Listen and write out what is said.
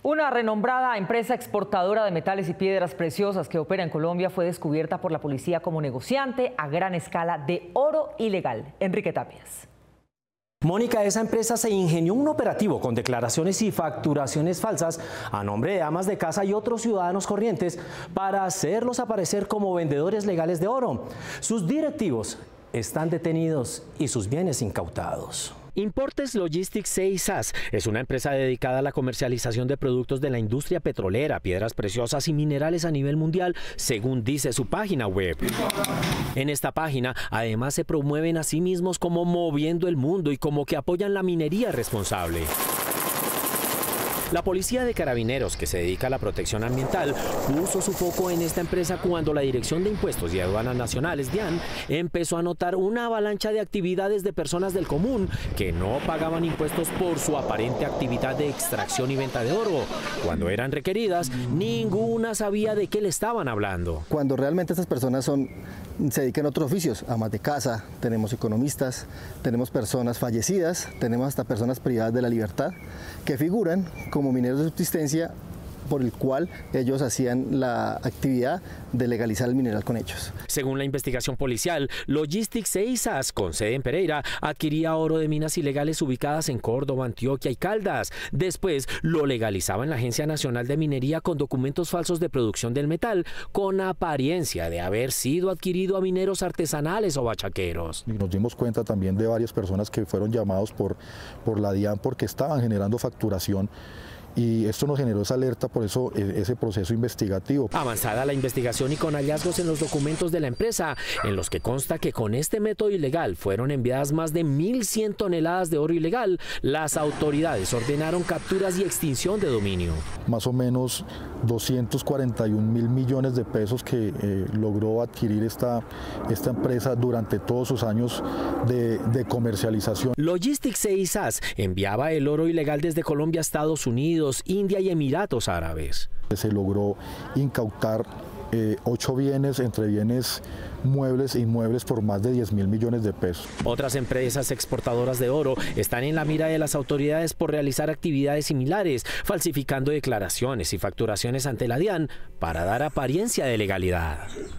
Una renombrada empresa exportadora de metales y piedras preciosas que opera en Colombia fue descubierta por la policía como negociante a gran escala de oro ilegal. Enrique Tapias. Mónica, esa empresa se ingenió un operativo con declaraciones y facturaciones falsas a nombre de amas de casa y otros ciudadanos corrientes para hacerlos aparecer como vendedores legales de oro. Sus directivos están detenidos y sus bienes incautados. Importes Logistics C.I. SAS es una empresa dedicada a la comercialización de productos de la industria petrolera, piedras preciosas y minerales a nivel mundial, según dice su página web. En esta página, además, se promueven a sí mismos como moviendo el mundo y como que apoyan la minería responsable. La Policía de Carabineros, que se dedica a la protección ambiental, puso su foco en esta empresa cuando la Dirección de Impuestos y Aduanas Nacionales, DIAN, empezó a notar una avalancha de actividades de personas del común que no pagaban impuestos por su aparente actividad de extracción y venta de oro. Cuando eran requeridas, ninguna sabía de qué le estaban hablando. Cuando realmente estas personas se dedican a otros oficios, amas de casa, tenemos economistas, tenemos personas fallecidas, tenemos hasta personas privadas de la libertad que figuran como mineros de subsistencia, por el cual ellos hacían la actividad de legalizar el mineral con ellos. Según la investigación policial, Logistics C.I. SAS, con sede en Pereira, adquiría oro de minas ilegales ubicadas en Córdoba, Antioquia y Caldas. Después lo legalizaba en la Agencia Nacional de Minería con documentos falsos de producción del metal, con apariencia de haber sido adquirido a mineros artesanales o bachaqueros. Y nos dimos cuenta también de varias personas que fueron llamados por la DIAN porque estaban generando facturación. Y esto nos generó esa alerta, por eso ese proceso investigativo. Avanzada la investigación y con hallazgos en los documentos de la empresa, en los que consta que con este método ilegal fueron enviadas más de 1.100 toneladas de oro ilegal, las autoridades ordenaron capturas y extinción de dominio. Más o menos 241.000 millones de pesos que logró adquirir esta empresa durante todos sus años de comercialización. Logistics C.I. SAS enviaba el oro ilegal desde Colombia a Estados Unidos, India y Emiratos Árabes. Se logró incautar 8 bienes, entre bienes muebles e inmuebles, por más de 10.000 millones de pesos. Otras empresas exportadoras de oro están en la mira de las autoridades por realizar actividades similares, falsificando declaraciones y facturaciones ante la DIAN para dar apariencia de legalidad.